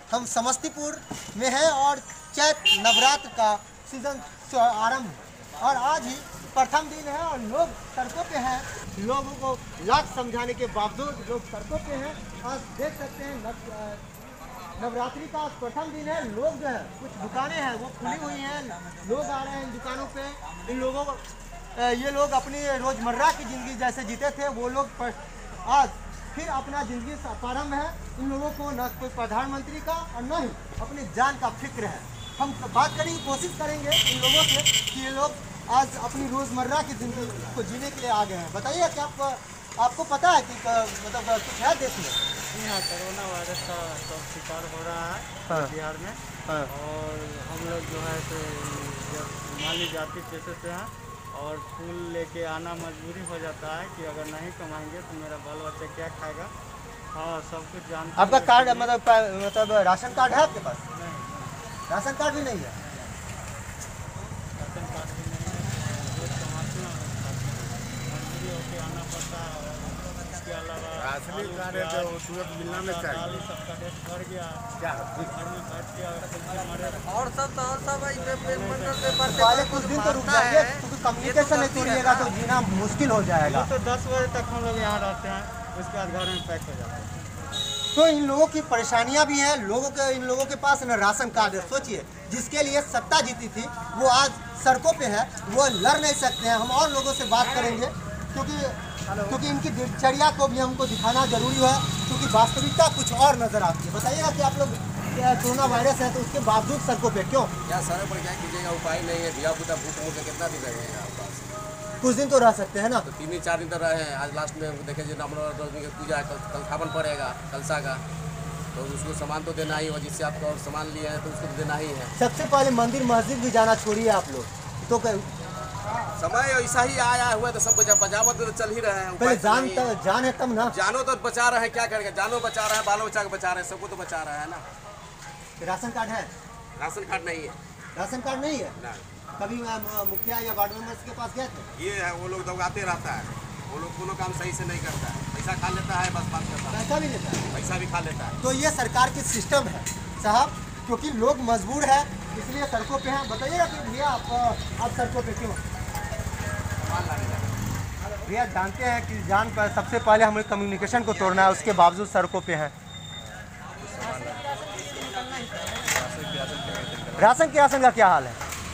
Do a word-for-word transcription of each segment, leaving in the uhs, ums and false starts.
हम समस्तीपुर में हैं और चैत नवरात्र का सीजन आरंभ है और आज ही प्रथम दिन है और लोग सड़कों पे हैं। लोगों को लाख समझाने के बावजूद लोग सड़कों पे हैं। आज देख सकते हैं नव, नवरात्रि का प्रथम दिन है। लोग जो है कुछ दुकानें हैं वो खुली हुई हैं, लोग आ रहे हैं इन दुकानों पे। इन लोगों को ये लोग अपनी रोज़मर्रा की ज़िंदगी जैसे जीते थे वो लोग आज फिर अपना ज़िंदगी प्रारंभ है। इन लोगों को न कोई प्रधानमंत्री का और न ही अपनी जान का फिक्र है। हम बात करेंगे, कोशिश करेंगे इन लोगों से कि ये लोग आज अपनी रोज़मर्रा की ज़िंदगी को जीने के लिए आ गए हैं। बताइए कि आप, आपको पता है कि मतलब कुछ है देश में? यहाँ कोरोना वायरस का सब शिकार हो रहा है हाँ। बिहार में। हाँ। और हम लोग जो है तो जब माली जाति पेशे से हैं और फूल लेके आना मजबूरी हो जाता है कि अगर नहीं कमाएंगे तो मेरा बाल बच्चा क्या खाएगा। हाँ, सब कुछ जानते। आपका कार्ड मतलब मतलब राशन कार्ड है आपके पास? नहीं, राशन कार्ड भी नहीं है। राशन कार्ड भी नहीं है, रोज कमाते हैं मजबूरी होकर आना पड़ता है। इसके अलावा असली कार्ड है तो तुरंत मिलना नहीं चाहिए। सबका डेट भर गया, क्या घर में बैठ के हमारे और सब तो और सब पहले कुछ दिन तो रुक जाइए क्योंकि कम्युनिकेशन नहीं तोड़िएगा तो जीना मुश्किल हो जाएगा। तो दस बजे तक हम लोग यहाँ रहते हैं, उसके बाद घर में पैक हो जाते हैं। तो इन लोगों की परेशानियां भी हैं। लोगों के इन लोगों के पास न राशन कार्ड है। सोचिए, जिसके लिए सत्ता जीती थी वो आज सड़कों पे है, वो लड़ नहीं सकते हैं। हम और लोगों से बात करेंगे क्योंकि क्योंकि इनकी दिनचर्या को भी हमको दिखाना जरूरी है क्योंकि वास्तविकता कुछ और नजर आती है। बताइएगा कि आप लोग कोरोना वायरस है तो उसके बावजूद सड़कों पे क्यों? क्या सड़क पर क्या कीजिएगा, उपाय नहीं है। धिया पुता भूख मूख कितना दिन रहेगा आपके पास? कुछ दिन तो रह सकते हैं ना। तो तीन दिन चार दिन तक रहे हैं। आज लास्ट में देखे जो नवरात्र दस दिन की पूजा है, कल कल थावन पड़ेगा कलसा का, तो उसको सामान तो देना ही हो। जिससे आप और सामान लिए हैं तो उसको देना ही है। सबसे पहले मंदिर मस्जिद भी जाना छोड़िए आप लोग। तो समय ऐसा ही आया हुआ तो सब बचावत तो चल ही रहे हैं। पहले जान तो जान है तब ना। जानो तो बचा रहे हैं, क्या करेंगे। जानो बचा रहे हैं, बालो बचा के बचा रहे हैं, सबको तो बचा रहे हैं ना। राशन कार्ड है? राशन कार्ड नहीं है। राशन कार्ड नहीं है? ना। कभी मुखिया या वार्ड मेंबर्स के पास गए थे? ये है, वो लोग दौड़ाते रहता है। वो लोग कोनो काम सही से नहीं करता है। पैसा खा लेता है, बस बात करता है। पैसा भी लेता है, पैसा भी खा लेता है। तो ये सरकार की सिस्टम है साहब, क्योंकि लोग मजबूर है इसलिए सड़कों पे हैं। बताइएगा कि भैया आप आप सड़कों पे क्यों? भैया जानते हैं कि जान पर सबसे पहले हमें कम्युनिकेशन को तोड़ना है, उसके बावजूद सड़कों पे हैं। राशन की राशन का क्या हाल है?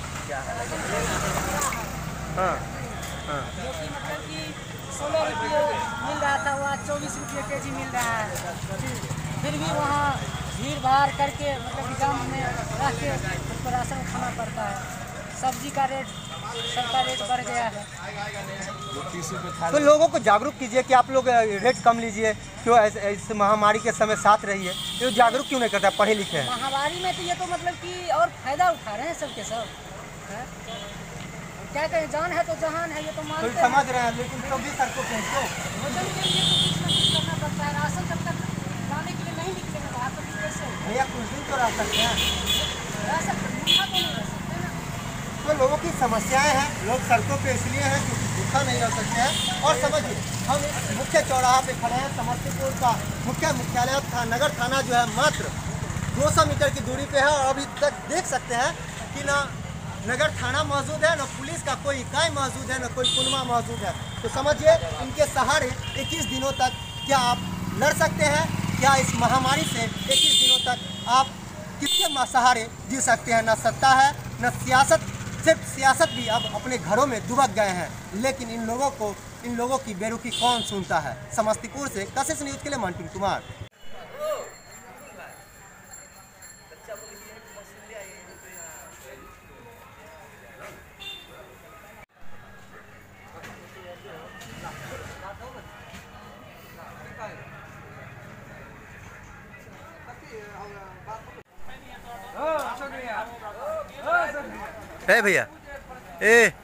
हाँ हाँ, मतलब कि सोलह रुपये मिल रहा था, वहाँ चौबीस रुपये के जी मिल रहा है। फिर भी वहाँ भीड़ भाड़ करके मतलब जाम में रह के उसको राशन खाना पड़ता है। सब्जी का रेट सबका रेट बढ़ गया है। तो लोगों को जागरूक कीजिए कि आप लोग रेट कम लीजिए, क्यों इस महामारी के समय साथ रहिए। ये जागरूक क्यों नहीं करता? पढ़े लिखे हैं। महामारी में तो ये तो मतलब कि और फायदा उठा रहे हैं सबके सब, है? क्या कहें, जान है तो जहान है, ये तो मानते हैं। समझ रहे हैं, लेकिन तो भी सड़कों पे क्यों? भोजन के लिए तो कुछ ना कुछ करना पड़ता है। राशन जब तक लाने के लिए नहीं निकलेंगे बाहर तो फिर कैसे? भैया कुछ दिन तो रह सकते हैं। रह सकते, भूखा तो नहीं रह सकते ना। तो लोगों की समस्याएं हैं, लोग सड़कों पे इसलिए हैं क्योंकि भूखा नहीं रह सकते हैं। और समझिए, हम इस मुख्य चौराहा पे खड़े हैं। समस्तीपुर का मुख्य मुख्यालय था नगर थाना जो है मात्र दो सौ मीटर की दूरी पे है और अभी तक देख सकते हैं कि ना नगर थाना मौजूद है, न पुलिस का कोई इकाई मौजूद है, न कोई कुनवा मौजूद है। तो समझिए, इनके सहारे इक्कीस दिनों तक क्या आप लड़ सकते हैं? क्या इस महामारी से इक्कीस दिनों तक आप किसके सहारे जी सकते हैं? न सत्ता है, न सियासत। सिर्फ सियासत भी अब अपने घरों में दुबक गए हैं, लेकिन इन लोगों को इन लोगों की बेरुखी कौन सुनता है? समस्तीपुर से कशिश न्यूज़ के लिए मंटू कुमार। ए भैया, ए